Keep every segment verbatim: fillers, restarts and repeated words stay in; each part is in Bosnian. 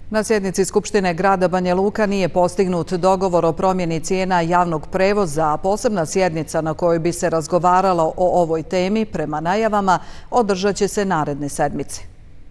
Na sjednici Skupštine grada Banja Luka nije postignut dogovor o promjeni cijena javnog prevoza, a posebna sjednica na kojoj bi se razgovaralo o ovoj temi, prema najavama, održat će se naredne sedmice.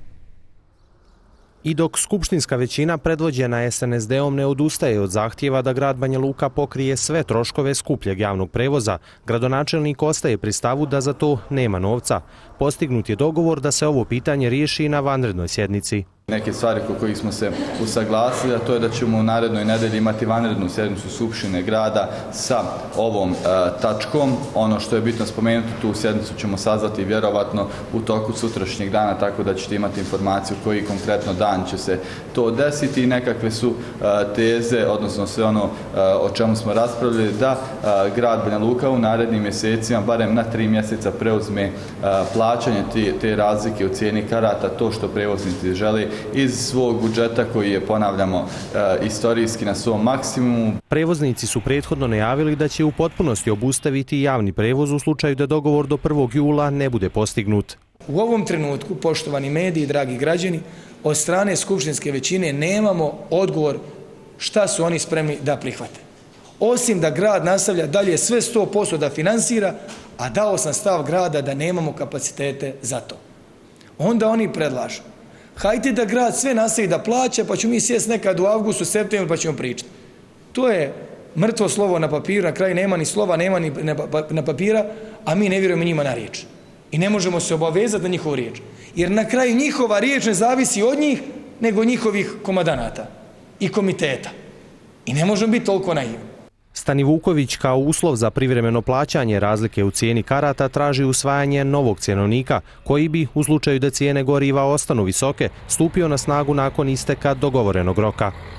I dok skupštinska većina predvođena es en es de-om ne odustaje od zahtjeva da grad Banja Luka pokrije sve troškove skupljeg javnog prevoza, gradonačelnik ostaje pri stavu da za to nema novca. Postignut je dogovor da se ovo pitanje riješi na vanrednoj sjednici. Neke stvari ko kojih smo se usaglasili, a to je da ćemo u narednoj nedelji imati vanrednu sjednicu Skupštine grada sa ovom e, tačkom. Ono što je bitno spomenuti, tu sjednicu ćemo sazvati vjerovatno u toku sutrašnjeg dana, tako da ćete imati informaciju koji konkretno dan će se to desiti i nekakve su e, teze, odnosno sve ono e, o čemu smo raspravljali, da e, grad Banja Luka u narednim mjesecima, barem na tri mjeseca, preuzme e, plaćanje te, te razlike u cijeni karata, to što prevoznici žele, iz svog budžeta koji je, ponavljamo, e, istorijski na svom maksimumu. Prevoznici su prethodno najavili da će u potpunosti obustaviti javni prevoz u slučaju da dogovor do prvog jula ne bude postignut. U ovom trenutku, poštovani mediji i dragi građani, od strane skupštinske većine nemamo odgovor šta su oni spremni da prihvate. Osim da grad nastavlja dalje sve sto posto da finansira, a dao sam stav grada da nemamo kapacitete za to. Onda oni predlažu: hajde da grad sve nastavi da plaća, pa ću mi sjesti nekad u avgustu, septembru, pa ćemo pričati. To je mrtvo slovo na papiru, na kraju nema ni slova, nema ni na papira, a mi ne vjerujemo njima na riječ. I ne možemo se obavezati na njihovu riječ. Jer na kraju njihova riječ ne zavisi od njih, nego njihovih komadanata i komiteta. I ne možemo biti toliko naivni. Stani Vuković kao uslov za privremeno plaćanje razlike u cijeni karata traži usvajanje novog cjenovnika koji bi, u slučaju da cijene goriva ostanu visoke, stupio na snagu nakon isteka dogovorenog roka.